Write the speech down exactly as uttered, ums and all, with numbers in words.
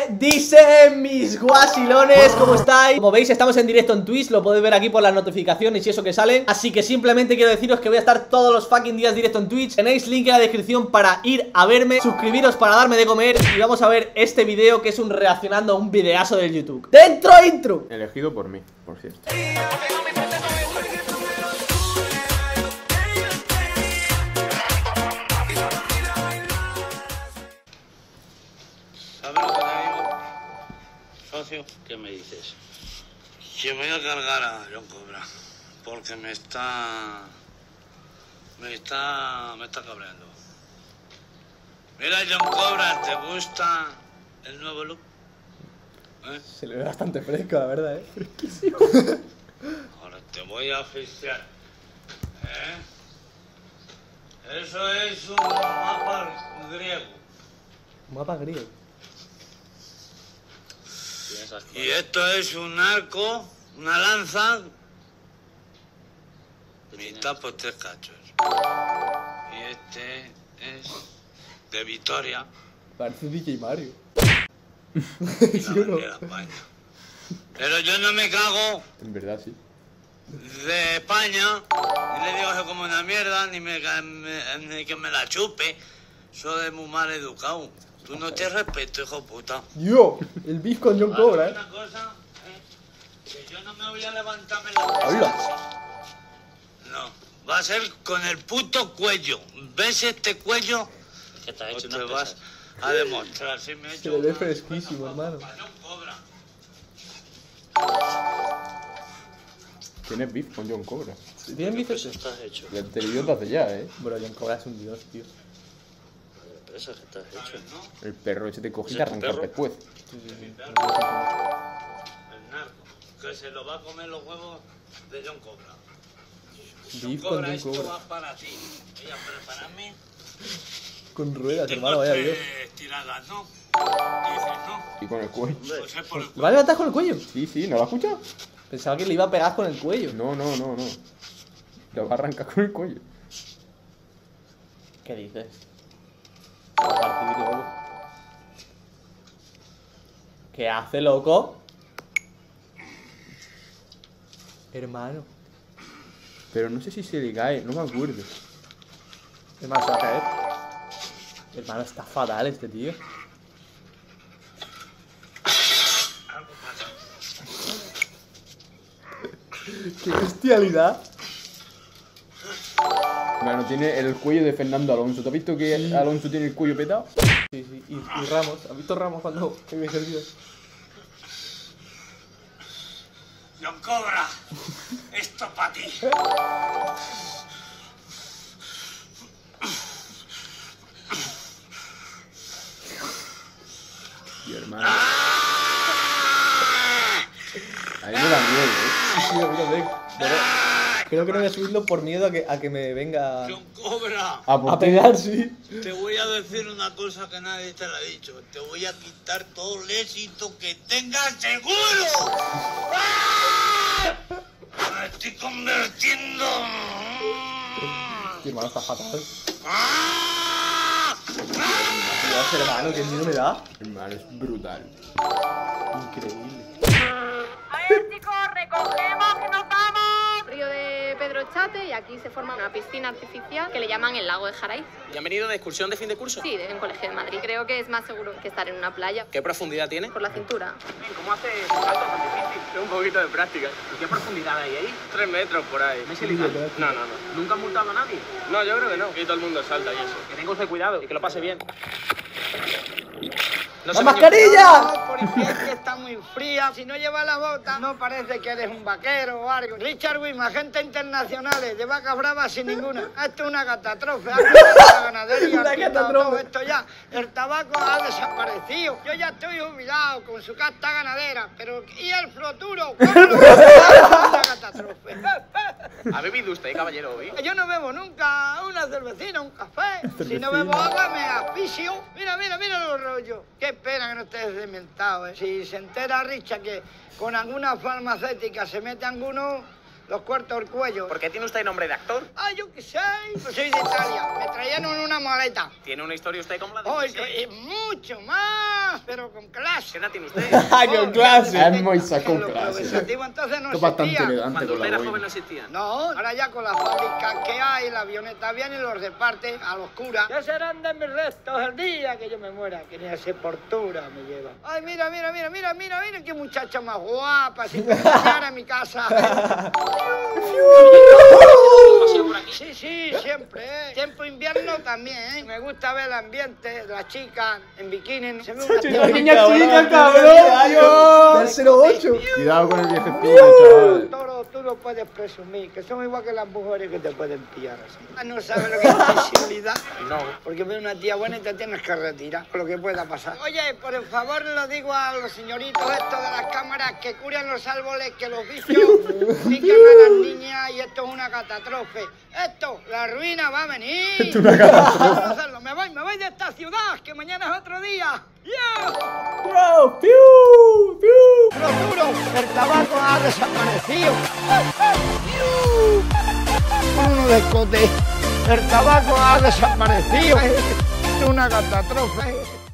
dicen mis guasilones? ¿Cómo estáis? Como veis estamos en directo en Twitch, lo podéis ver aquí por las notificaciones y eso que salen. Así que simplemente quiero deciros que voy a estar todos los fucking días directo en Twitch. Tenéis link en la descripción para ir a verme, suscribiros para darme de comer. Y vamos a ver este video que es un reaccionando a un videazo del YouTube. ¡Dentro intro! Elegido por mí, por cierto. ¿Sabes lo que te digo? Socio, ¿qué me dices? Que me voy a cargar a John Cobra, porque me está... Me está... me está cabreando. Mira, John Cobra, ¿te gusta el nuevo look? ¿Eh? Se le ve bastante fresco, la verdad, eh. Fresquísimo. Ahora te voy a oficiar. ¿Eh? Eso es un mapa griego. Mapa griego. Y esto es un arco, una lanza, mitad por tres cachos. Y este es de Vitoria. Parece D J Mario. Y la bandera de España. Pero yo no me cago En verdad, sí. de España, ni le digo que como una mierda, ni, me, ni que me la chupe. Soy muy mal educado. Tú no te respeto, hijo puta. Yo, el beef con John Cobra, eh. Una cosa, eh, que yo no me voy a levantarme la cabeza. Hola. No, va a ser con el puto cuello. ¿Ves este cuello? Que te ha hecho O te una vas a demostrar. Si me he Se hecho le ve una- fresquísimo, una hermano. pa' John Cobra. Tienes beef con John Cobra. ¿Tienen beef Eso ese? estás hecho. El televidente hace ya, eh. Bro, John Cobra es un dios, tío. Pero eso que estás hecho. El perro ese te coge y ¿Ese te es tu arranca perro? después. Sí, sí, sí. El narco. Que se lo va a comer los huevos de John Cobra. John Beef con Cobra, John esto Cobra. va para ti. Voy a prepararme. Con ruedas, Tengo hermano, vaya Dios. tres tiradas, ¿no? Dices, ¿no? Y con el cuello. Pues es por el ¿Le va a levantar con el cuello? Sí, sí, ¿no lo has escuchado? Pensaba que le iba a pegar con el cuello. No, no, no, no. Lo va a arrancar con el cuello. ¿Qué dices? Se va a partir, loco. ¿Qué hace, loco? Hermano. Pero no sé si se le cae, no me acuerdo. Hermano, se va a caer. Hermano, está fatal este tío. ¡Qué bestialidad! Bueno, tiene el cuello de Fernando Alonso. ¿Te has visto que Sí. Alonso tiene el cuello petado? Sí, sí. Y, y Ramos. ¿Has visto Ramos cuando me servido? John Cobra, esto para ti. Y hermano. A mí me da miedo, eh. Sí, sí, a mí también. Pero creo que no voy a subirlo por miedo a que, a que me venga John Cobra, Ah, por a ti. pegar, sí. te voy a decir una cosa que nadie te la ha dicho. Te voy a quitar todo el éxito que tengas seguro. ¡Ah! Me estoy convirtiendo. Sí, hermano, está fatal. ¡Ah! Dios, hermano, qué miedo me da. Hermano, es brutal. Increíble. A ver, chicos, recogemos que nos vamos. Río de Pedro Chate y aquí se forma una piscina artificial que le llaman el lago de Jaraíz. ¿Y han venido de excursión de fin de curso? Sí, de un colegio de Madrid. Creo que es más seguro que estar en una playa. ¿Qué profundidad tiene? Por la cintura. ¿Cómo hace salto tan difícil? Un poquito de práctica. ¿Y qué profundidad hay ahí? Tres metros por ahí. ¿Me No, no, no. ¿Nunca han multado a nadie? No, yo creo que no. Y todo el mundo salta y eso. Que tenga usted cuidado y que lo pase bien. No ¡La se mascarilla! Porque es que está muy fría. Si no llevas la bota, no parece que eres un vaquero o algo. Richard Wim, agentes internacionales de vacas bravas sin ninguna. Esto es una catástrofe. Ha quitado la ganadería, Una ha quitado catástrofe. todo esto ya. El tabaco ha desaparecido. Yo ya estoy jubilado con su casta ganadera. Pero ¿y el futuro? ¿Cómo lo va a hacer? Una catástrofe. ¿Ha bebido usted, caballero, hoy? Yo no bebo nunca una cervecina, un café. Si no bebo agua, me asfixio. Mira, mira, mira los rollos. Qué pena que no estés dementado, ¿eh? Si se entera Richa que con alguna farmacéutica se mete alguno, los corto el cuello. ¿Por qué tiene usted nombre de actor? Ah, yo qué sé, pues soy de Italia. Me traían en una maleta. ¿Tiene una historia usted como la de Hoy, Moisés? es mucho más, pero con clase. ¿Qué edad tiene usted? ¡Ay, con clase! Es muy sacón Lo clase. progresivo entonces no Esto es bastante existía. elegante Cuando con usted la era boina. joven no existía. No, ahora ya con las fábricas que hay, la avioneta viene y los reparte a los curas. Ya serán de mis restos el día que yo me muera, que ni a sepultura me llevan. Ay, mira, mira, mira, mira, mira, mira, qué muchacha más guapa, si puedo llegar a mi casa. Sí, sí, siempre, ¿eh? Tiempo invierno también, ¿eh? Me gusta ver el ambiente, las chicas en bikini. Se ve una Chica, niña chica, cabrón. Del cero ocho. Cuidado con el viejecillo, chaval. Toro, tú lo puedes presumir, que son igual que las mujeres que te pueden pillar así. Ah, no sabes lo que es sensibilidad. No. Porque ve una tía buena y te tienes que retirar, por lo que pueda pasar. Oye, por el favor lo digo a los señoritos estos de las cámaras que curan los árboles, que los bichos pican a las niñas y esto es una catástrofe. Esto, la ruina va a venir. Esto es una catástrofe. Vamos a hacerlo. Me voy, me voy de esta ciudad, que mañana es otro día. ¡Yeah! ¡Bro! ¡Piu! ¡Piu! Lo juro, el tabaco ha desaparecido. Uno de escote. El tabaco ha desaparecido. Es una catástrofe.